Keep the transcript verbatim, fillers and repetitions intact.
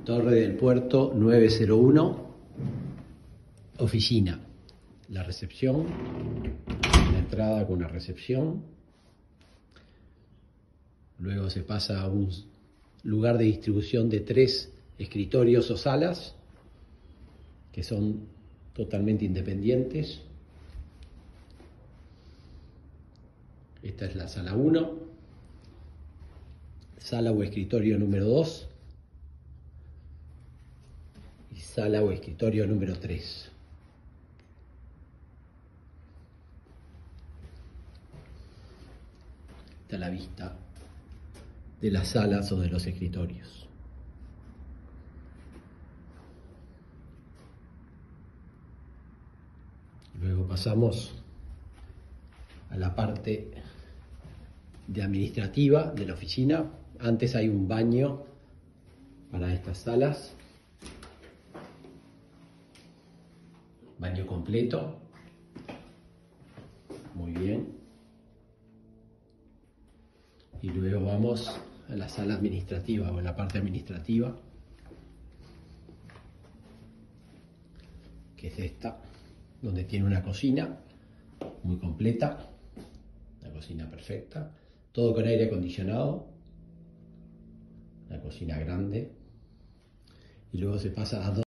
Torre del Puerto nueve cero uno, oficina. La recepción, la entrada con una recepción. Luego se pasa a un lugar de distribución de tres escritorios o salas que son totalmente independientes. Esta es la sala uno, sala o escritorio número dos y sala o escritorio número tres. Esta es la vista de las salas o de los escritorios. Luego pasamos a la parte de administrativa de la oficina. Antes hay un baño para estas salas. Baño completo. Muy bien. Y luego vamos a la sala administrativa o a la parte administrativa, que es esta, donde tiene una cocina muy completa, una cocina perfecta, todo con aire acondicionado, una cocina grande, y luego se pasa a dos